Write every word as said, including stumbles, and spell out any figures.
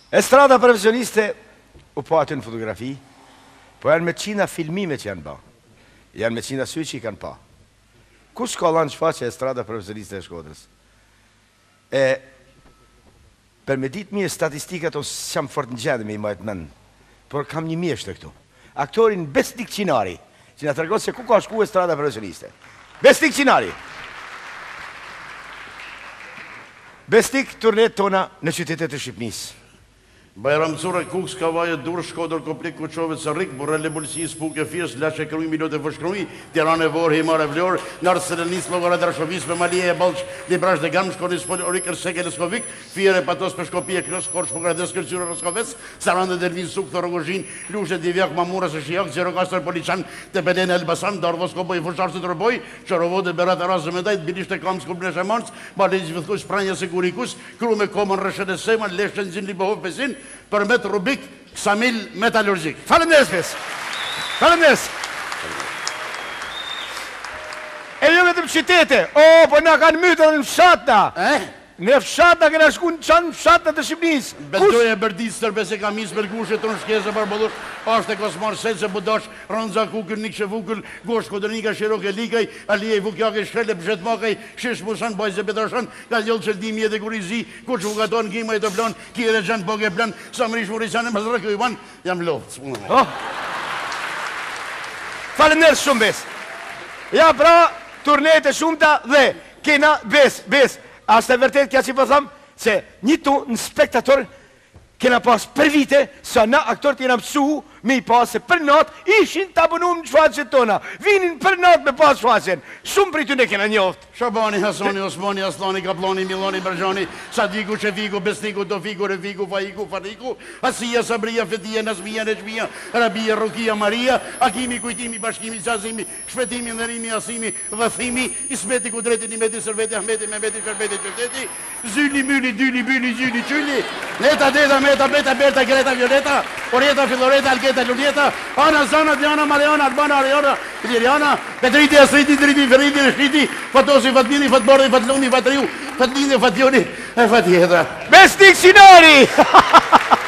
Estrada profesioniste u po aty në fotografi, po janë me qina filmime që janë ba. Janë me qina sy që i kanë pa. Kush ka lanë që faqe estrada profesioniste e Shkodrës? E, për me ditë mje statistikat, ose s'jam fort në gjendë me i majtë menë, por kam një mjeshtë këtu. Aktorin Besnik Qinari, që nga të rëgotë se ku ka shku estrada profesioniste. Besnik Qinari. Besnik, turnet tona në qytetet e Shqipnisë. Bajram Cura, Kuks, Kavaje, Dur, Shkodër, Koplik, Kuqove, Sërik, Burrele, Bulsi, Spuk e Fjes, Lashe, Kërui, Milot e Vëshkrui, Tiran e Vorë, Himar e Vlorë, Narë Selenis, Logorat, Rashovis, me Malije e Balq, Librash dhe Gamë, Shkonis, Pol, Orikër, Seke, Leskovik, Fire, Patos, Peshkopi e Kros, Korsh, Pokrades, Kërcyre, Roskovec, Sarande, Dervin, Suk, Thorogozhin, Lushe, Divjak, Mamura, Sëshiak, Zero Kastër, Polican, Tepeden, Elbasan, Darvos, Koboj, Fushar, Sëtërboj, Qorovode, Berat, Aras, Zëmedajt, Bilisht e Kam, Skupne, Shemanc, Balej, Zvithkus, Pranja, Sekurikus, Kru me Komën, Rëshet e Seman, Leshen, Zin, Libohov, Pesin, përmet Rubik, Ksamil, Metallurgjik. Falem nërës, pes. Falem nërës. E jo vetëm qytete. O, po na kanë mytër në fshatna. Eh? Në fshatna këna shku në qanë fshatna të Shqipnisë. Betoj e bërdisë tërbe se kam isë bërgushe të në shkese për bëllush, ashtë e kosmarë se se budash, rëndza kukër, nikë vukër, gosh kodërnika, shirok e likaj, alije vukjake, shkrele, pëshet makaj, shish musan, bajze betrashan, ka gjellë qëldimi edhe kurizi, ku që vukaton, gima e të plan, kire gjënë bëge plan, sa më rishë murisane, më zërë kjo i ban, jam lovë. Falem nërës shumë bes. Ja pra, turnet e shumëta dhe kena bes, bes. Ashtë e vërtet kja që po thamë, se një tu në spektator kena pas për vite, sa na aktorët jena mësu me i pas se për natë ishin të abonum në shfaqet tona. Vinin për natë me pas shfaqen. Shumë për i ty ne kena njoftë. Shabani, Hasani, Osmani, Aslani, Kaplani, Milani, Bergjani, Sadiku, Shefiku, Besniku, Tofiku, Refiku, Fajiku, Fariku, Asia, Sabria, Fetia, Nasmia, Neshmia, Rabia, Rukia, Maria, Akimi, Kujtimi, Bashkimi, Qazimi, Shpetimi, Nërimi, Asimi, Vëthimi, Ismeti, Kudreti, Nimeti, Sërveti, Ahmeti, Mehmeti, Shërbeti, Qëteti, Zyli, Myli, Dyli, Byli, Zyli, Qyli, Neta, Deda, Meta, Beta, Berta, Greta, Violeta, Orieta, Filoreta, Algeta, Lulieta, Ana, Zana, Diana, Mariana, Albana, Ariana, Liriana, Petriti, Asriti, Driti, Feriti, Rështiti, Fatosi, Fatmini, Fatbordi, Fatluni, Fatriu, Fatlini, Fatjoni, e Fatjeta. Besnik Qinari!